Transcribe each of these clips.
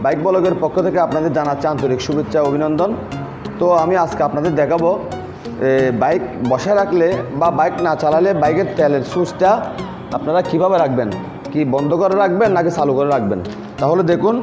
Bike ব্লগের পক্ষ থেকে আপনাদের জানাচ্ছি আন্তরিক শুভেচ্ছা অভিনন্দন। তো আমি আজকে আপনাদের দেখাবো বাইক বসায় রাখলে বা বাইক না চালালে বাইকের তেলের সুইচটা আপনারা কিভাবে রাখবেন, কি বন্ধ করে রাখবেন নাকি চালু করে রাখবেন। তাহলে দেখুন,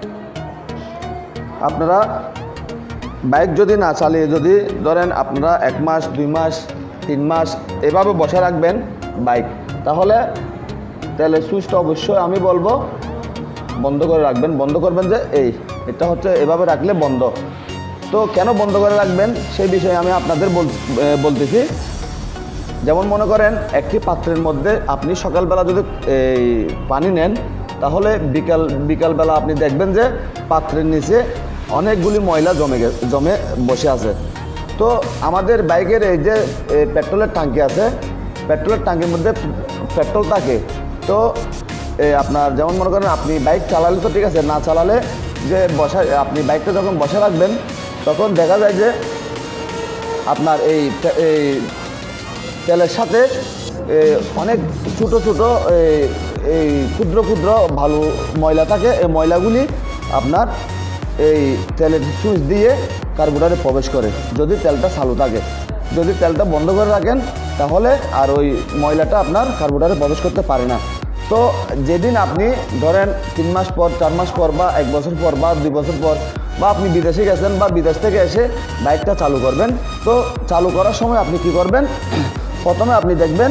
আপনারা বাইক যদি না চালিয়ে যদি ধরেন আপনারা 1 মাস 2 মাস 3 মাস এভাবে বসে রাখবেন বাইক, তাহলে তেলের সুইচটা অবশ্যই আমি বলবো বন্ধ করে রাখবেন। বন্ধ করবেন যে এটা হচ্ছে এভাবে রাখলে বন্ধ। তো কেন বন্ধ করে রাখবেন সেই বিষয়ে আমি আপনাদের বলতেছি। যেমন মনে করেন একটি পাত্রের মধ্যে আপনি সকালবেলা যদি পানি নেন, তাহলে বিকালবেলা আপনি দেখবেন যে পাত্রের নিচে অনেকগুলি ময়লা জমে বসে আছে। তো আমাদের বাইকের এই যে পেট্রোলের ট্যাঙ্কি আছে, পেট্রোলের ট্যাঙ্কির মধ্যে পেট্রোল থাকে। তো আপনার যেমন মনে করেন আপনি বাইক চালালে তো ঠিক আছে, না চালালে যে আপনি বাইকটা যখন বসে রাখবেন তখন দেখা যায় যে আপনার এই তেলের সাথে অনেক ছোটো ছোটো এই ক্ষুদ্র ক্ষুদ্র ভালো ময়লা থাকে। এই ময়লাগুলি আপনার এই তেলের সুইচ দিয়ে কার্বোরেটরে প্রবেশ করে যদি তেলটা চালু থাকে। যদি তেলটা বন্ধ করে রাখেন তাহলে আর ওই ময়লাটা আপনার কার্বোরেটরে প্রবেশ করতে পারে না। তো যেদিন আপনি ধরেন 3 মাস পর 4 মাস পর বা 1 বছর পর বা 2 বছর পর বা আপনি বিদেশে গেছেন বা বিদেশ থেকে এসে বাইকটা চালু করবেন, তো চালু করার সময় আপনি কি করবেন, প্রথমে আপনি দেখবেন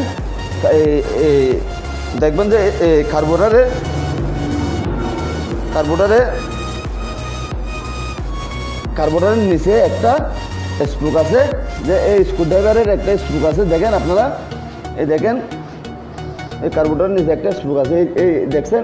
যে কার্বোরেটরের নিচে একটা স্ক্রু আছে, যে এই স্ক্রুড্রাইভারের একটা স্ক্রু আছে। দেখেন আপনারা, এই দেখেন এই কার্বোরেটরের নিচে একটা স্ক্রু আছে, এই দেখছেন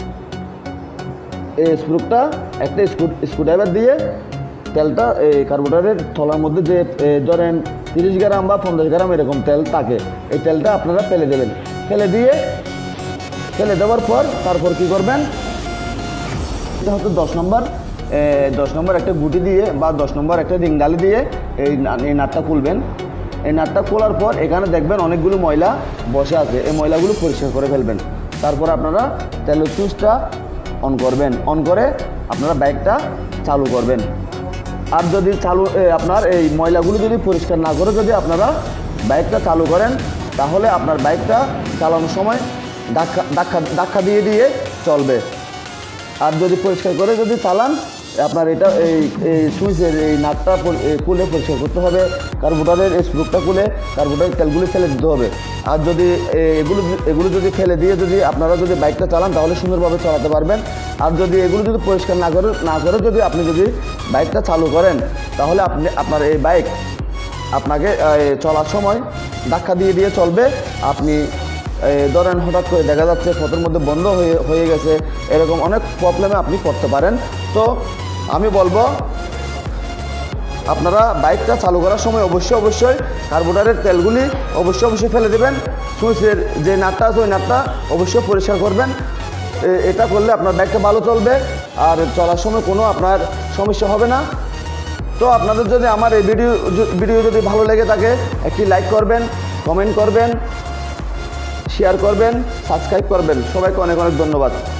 এই স্ক্রুটা একটা স্ক্রুড্রাইভার দিয়ে তেলটা এই কার্বোরেটরের তলার মধ্যে যে ধরেন 30 গ্রাম বা 50 গ্রাম এরকম তেল থাকে, এই তেলটা আপনারা ফেলে দেবেন। ফেলে দেওয়ার পর তারপর কি করবেন, এটা হচ্ছে 10 নম্বর একটা গুটি দিয়ে বা 10 নম্বর একটা রিংডালি দিয়ে এই নাটটা খুলবেন। এই নাটটা খোলার পর এখানে দেখবেন অনেকগুলো ময়লা বসে আছে, এই ময়লাগুলো পরিষ্কার করে ফেলবেন। তারপর আপনারা তেলের সুইচটা অন করবেন, অন করে আপনারা বাইকটা চালু করবেন। আর যদি আপনার এই ময়লাগুলো যদি পরিষ্কার না করে যদি আপনারা বাইকটা চালু করেন, তাহলে আপনার বাইকটা চালানোর সময় ধাক্কা দিয়ে চলবে। আর যদি পরিষ্কার করে যদি চালান, আপনার এটা এই সুইচের এই নাটটা খুলে পরিষ্কার করতে হবে, কার্বোরেটরের এই স্ক্রুটা খুলে কার্বোরেটরের তেলগুলি ফেলে দিতে হবে। আর যদি এগুলো যদি ফেলে দিয়ে যদি আপনারা যদি বাইকটা চালান তাহলে সুন্দরভাবে চালাতে পারবেন। আর যদি এগুলো যদি পরিষ্কার না করে যদি আপনি যদি বাইকটা চালু করেন, তাহলে আপনার এই বাইক আপনাকে চলার সময় ধাক্কা দিয়ে চলবে। আপনি ধরেন হঠাৎ করে দেখা যাচ্ছে পথের মধ্যে বন্ধ হয়ে গেছে, এরকম অনেক প্রবলেমে আপনি পড়তে পারেন। তো আমি বলবো আপনারা বাইকটা চালু করার সময় অবশ্যই কার্বোরেটরের তেলগুলি অবশ্যই ফেলে দেবেন। সুইচের যে নাটটা আছে ওই নাটটা অবশ্যই পরিষ্কার করবেন। এটা করলে আপনার বাইকটা ভালো চলবে আর চলার সময় কোনো আপনার সমস্যা হবে না। তো আপনাদের যদি আমার এই ভিডিও যদি ভালো লেগে থাকে, একটি লাইক করবেন, কমেন্ট করবেন, শেয়ার করবেন, সাবস্ক্রাইব করবেন। সবাইকে অনেক ধন্যবাদ।